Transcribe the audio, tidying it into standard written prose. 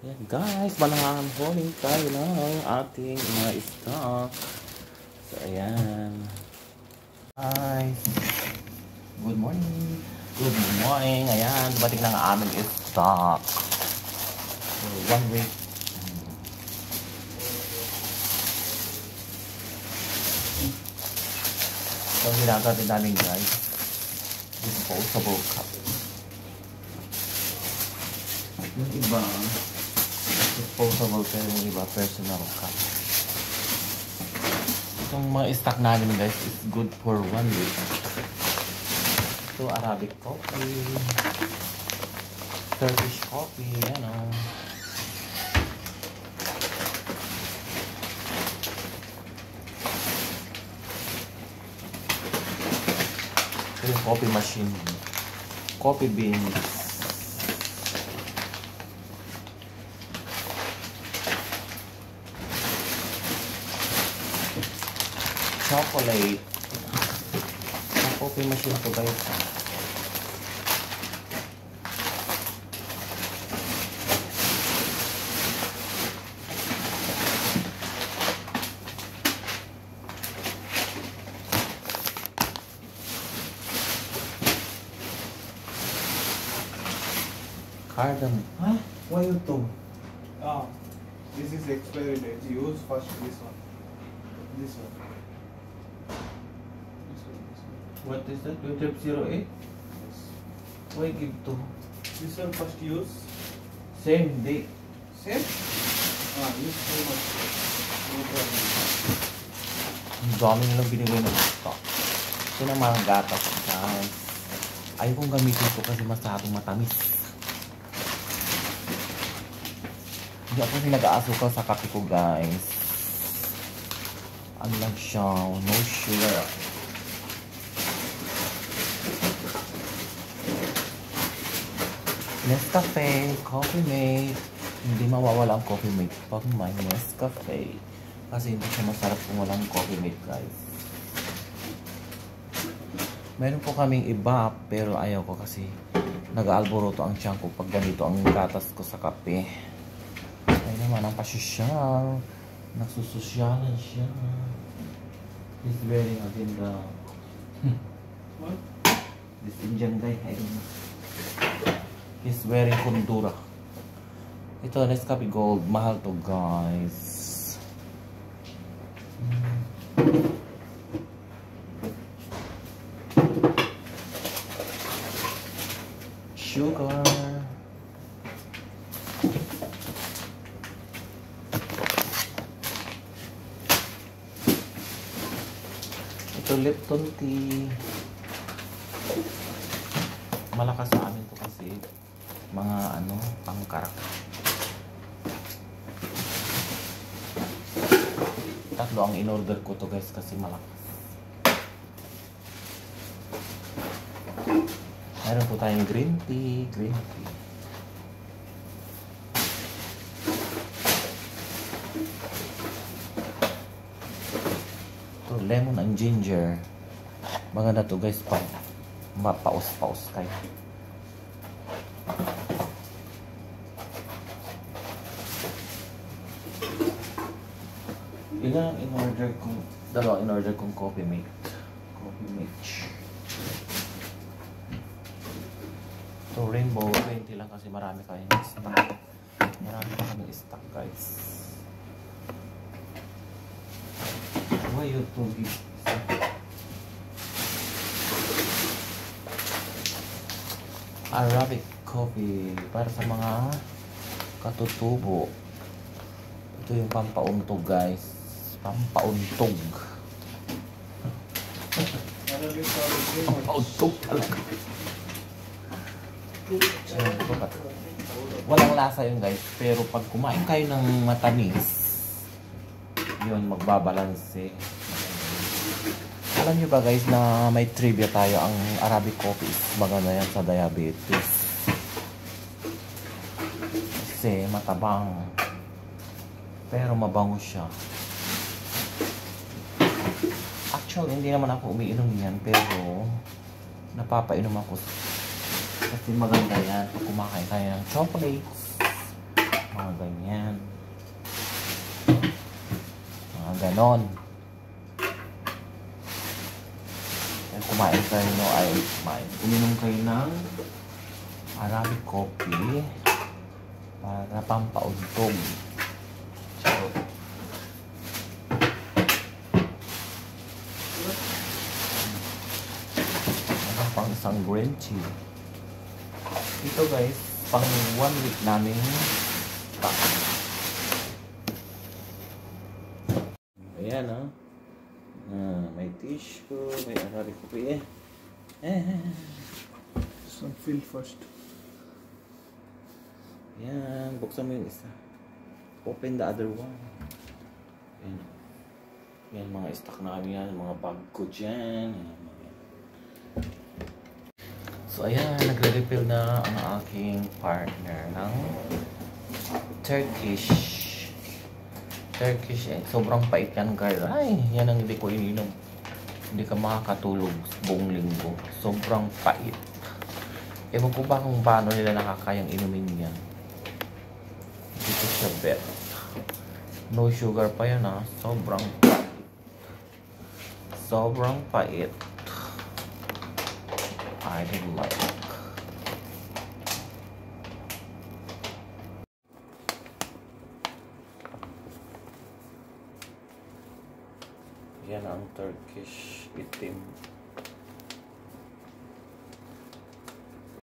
Ayan guys, manangahuling tayo ng ating mga stock. So ayan. Guys, good morning. Good morning. Ayan, batik na ang aming stock. So 1 week. So ginagawa namin guys, disposable cup. Yung iba disposable, pero yung iba personal cup. Itong mga stock namin guys is good for 1 week. Ito Arabic coffee, Turkish coffee, yan o. Ito yung coffee machine, coffee beans. Chocolate. Ang coffee machine ko guys. Cardamom. Huh? Why you to? This is expiry date. Use first this one. This one. What is that? 2008? Yes. Why give to? This one first use. Same date. Same? Use so much. No problem. Ang dami nilang binigay ng stock. Ito na mga gatas guys. Ayaw kong gamitin ito kasi masyadong matamis. Hindi ako kasi nag-aasukal sa kape ko guys. Ano lang siya, no sugar. Nescafe, Coffee Mate. Hindi mawawala ang Coffee Mate pag may Nescafe. Kasi hindi siya masarap kung walang Coffee Mate guys. Meron po kaming iba pero ayaw ko kasi nag-aalboroto ang tiyan ko pag ganito ang gatas ko sa kape. Ay naman ang pasosyal. Nagsusosyalan siya. He's wearing a ganda. What? This Indian guy, I don't know. He's wearing Kundura. Ito, Nescafe Gold. Mahal to guys. Sugar. Ito, Lipton tea. Malakas sa amin to kasi mga ano, pangkarak. Tatlo ang in-order ko to guys kasi malakas. Meron po tayong green tea, Ito, lemon and ginger. Maganda to guys, pang mapaus-paus kayo. Ilan ang in-order kong, dalawa in-order kong Coffee Mate. Coffee Mate. So, Rainbow 20 lang kasi marami kayong stock. Marami pa kami stock guys. Why you to give? Arabic coffee para sa mga katutubo. Ito yung pampauntog guys. Pampauntog. Pampauntog talaga. Walang lasa yun guys. Pero pag kumain kayo ng matamis, yun magbabalanse. Alam nyo ba guys na may trivia tayo, ang Arabic coffee is maganda yan sa diabetes. Kasi matabang. Pero mabango siya. Actually, hindi naman ako umiinom yan, pero napapainom ako kasi maganda yan pag kumakain tayo ng chocolates, mga Ganyan. Mga ganon. Kaya kumain kayo, no? Ay, kumain. Uminom kayo ng Arabic coffee para pampauntog. So, pang isang green tea. Ito guys, pang 1 week namin stock. Ayan may tissue, may Arabic coffee Some fill first. Ayan, buksan mo yung isa. Open the other one. Ayan. Yan mga stock namin yan, mga bag ko dyan. So ayan, nagre-refill na ang aking partner ng Turkish. Sobrang pait yan guys. Ay, yan ang hindi ko ininom. Hindi ka makakatulog buong linggo. Sobrang pait. Ewan ko ba kung paano nila nakakayang inumin yan. Dito siya bet. No sugar pa yan Sobrang pait. Sobrang pait. I don't like. Yan ang Turkish itim.